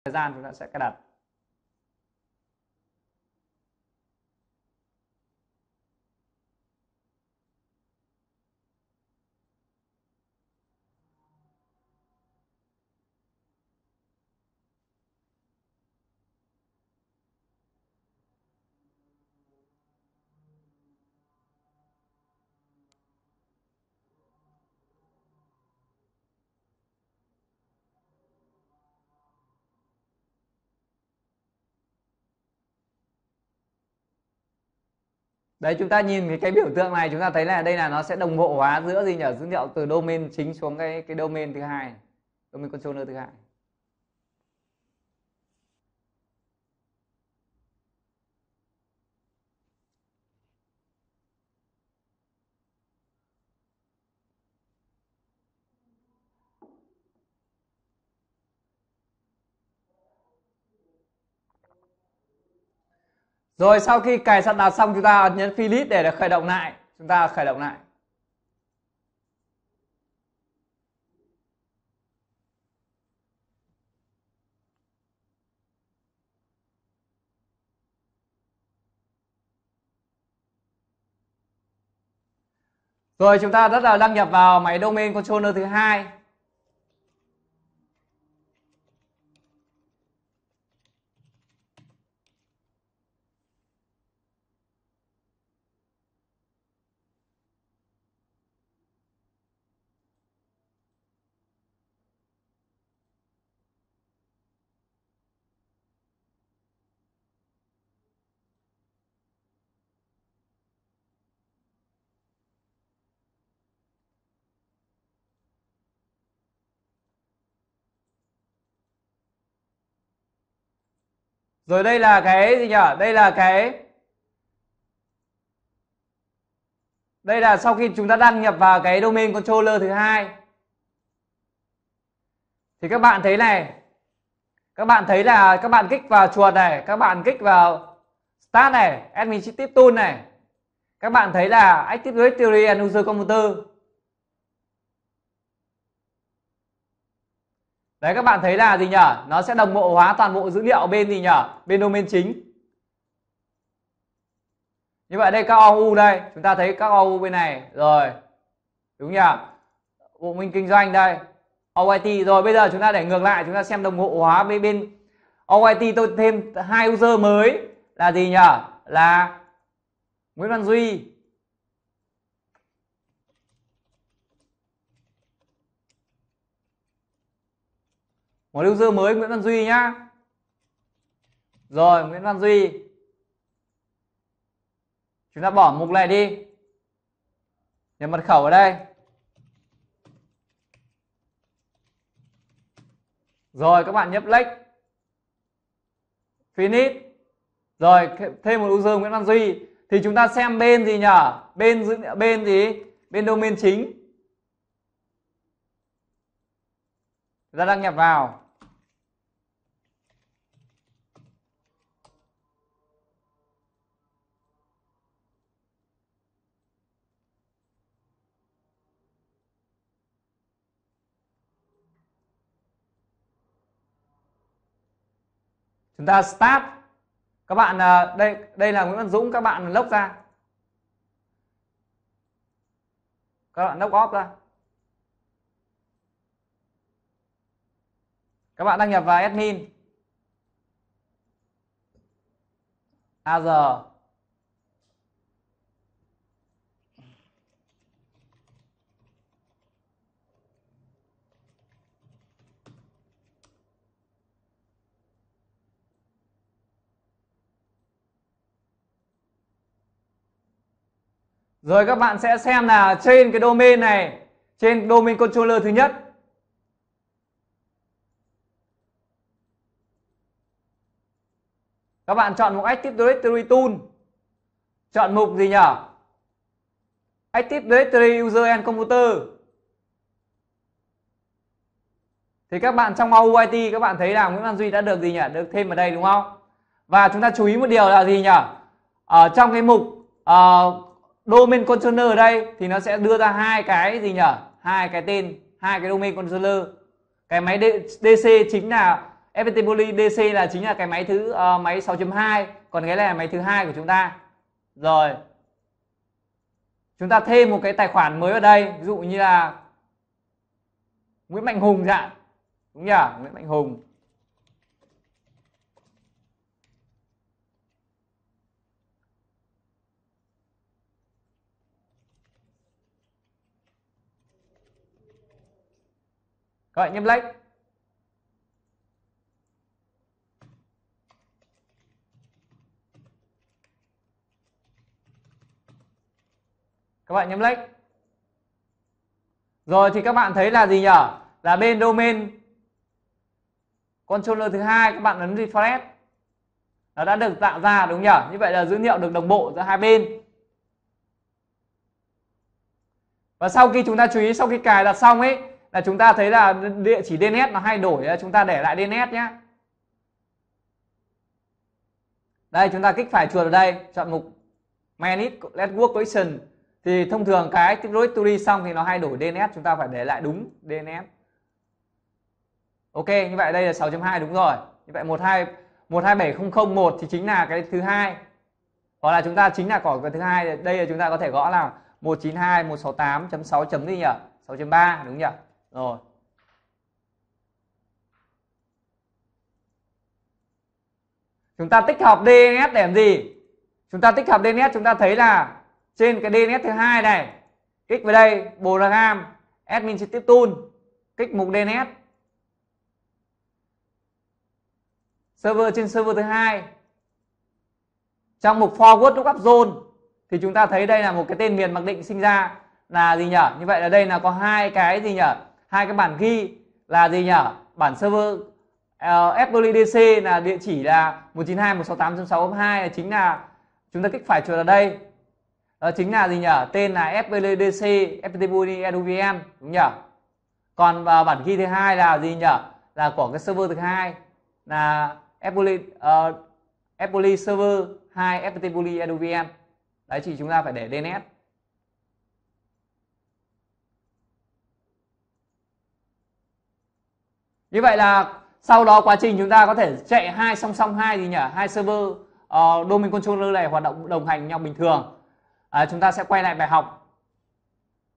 thời gian chúng ta sẽ cài đặt. Đấy, chúng ta nhìn cái biểu tượng này, chúng ta thấy là đây là nó sẽ đồng bộ hóa giữa gì nhỉ? Dữ liệu từ domain chính xuống cái domain thứ hai, domain controller thứ hai. Rồi sau khi cài sẵn đặt xong, chúng ta nhấn Finish để khởi động lại. Chúng ta khởi động lại. Rồi chúng ta rất là đăng nhập vào máy domain controller thứ hai. Rồi đây là cái gì nhỉ? Đây là sau khi chúng ta đăng nhập vào cái domain controller thứ hai thì các bạn thấy này, các bạn thấy là các bạn kích vào chuột này, các bạn kích vào Start này, Administrative Tool này, các bạn thấy là Active Directory and User Computer. Đấy, các bạn thấy là gì nhỉ? Nó sẽ đồng bộ hóa toàn bộ dữ liệu bên gì nhỉ? Bên domain chính. Như vậy đây các OU đây, chúng ta thấy các OU bên này rồi. Đúng nhỉ? Bộ Minh Kinh doanh đây. OIT rồi, bây giờ chúng ta để ngược lại, chúng ta xem đồng bộ hóa bên OIT. Tôi thêm 2 user mới là gì nhỉ? Là Nguyễn Văn Duy. Một user mới Nguyễn Văn Duy nhá. Rồi, Nguyễn Văn Duy. Chúng ta bỏ mục này đi. Nhập mật khẩu ở đây. Rồi các bạn nhấp lệch. Finish. Rồi thêm một user Nguyễn Văn Duy. Thì chúng ta xem bên gì nhỉ? Bên gì? Bên domain chính. Chúng ta đăng nhập vào. Chúng ta start. Các bạn đây là Nguyễn Văn Dũng, các bạn log ra. Các bạn log off ra. Các bạn đăng nhập vào admin. Azure. Rồi các bạn sẽ xem là trên cái domain này, trên domain controller thứ nhất, các bạn chọn mục Active Directory Tool. Chọn mục gì nhỉ? Active Directory User and Computer. Thì các bạn trong OUIT các bạn thấy là Nguyễn Văn Duy đã được gì nhỉ? Được thêm vào đây đúng không? Và chúng ta chú ý một điều là gì nhỉ? Ở trong cái mục domain controller ở đây thì nó sẽ đưa ra hai cái gì nhỉ? Hai cái tên, hai cái domain controller. Cái máy DC chính là FPT Bully DC là chính là cái máy máy 6.2, còn cái này là máy thứ hai của chúng ta. Rồi. Chúng ta thêm một cái tài khoản mới vào đây, ví dụ như là Nguyễn Mạnh Hùng chẳng, đúng nhỉ? Nguyễn Mạnh Hùng. Các bạn nhấp lệnh. Các bạn nhấp lệnh. Rồi thì các bạn thấy là gì nhỉ? Là bên domain controller thứ hai, các bạn ấn refresh. Nó đã được tạo ra, đúng nhỉ? Như vậy là dữ liệu được đồng bộ giữa hai bên. Và sau khi chúng ta chú ý, sau khi cài đặt xong ấy, là chúng ta thấy là địa chỉ DNS nó hay đổi, chúng ta để lại DNS nhé. Đây, chúng ta kích phải chuột ở đây, chọn mục Manage Network Connection. Thì thông thường cái Active Directory xong thì nó hay đổi DNS, chúng ta phải để lại đúng DNS. Ok, như vậy đây là 6.2 đúng rồi. Như vậy 127.001 thì chính là cái thứ hai. Hoặc là chúng ta chính là có cái thứ hai, đây là chúng ta có thể gõ là 192.168.6 chấm gì nhỉ? 6.3 đúng nhỉ? Rồi. Chúng ta tích hợp DNS để làm gì? Chúng ta tích hợp DNS, chúng ta thấy là trên cái DNS thứ hai này, kích vào đây, program administrative tool, kích mục DNS. Server trên server thứ hai. Trong mục forward lookup zone thì chúng ta thấy đây là một cái tên miền mặc định sinh ra là gì nhỉ? Như vậy là đây là có hai cái gì nhỉ? Hai cái bản ghi là gì nhỉ? Bản server FWDC là địa chỉ là 192.168.6.2 chính là chúng ta kích phải chuột ở đây. Đó chính là gì nhỉ? Tên là FWDC FPT Bully EduVM đúng nhỉ? Còn bản ghi thứ hai là gì nhỉ? Là của cái server thứ hai là FPT server 2 FPT Bully EduVM. Đấy, chỉ chúng ta phải để DNS. Như vậy là sau đó quá trình chúng ta có thể chạy hai song song hai gì nhỉ? Hai server domain controller này hoạt động đồng hành nhau bình thường. Chúng ta sẽ quay lại bài học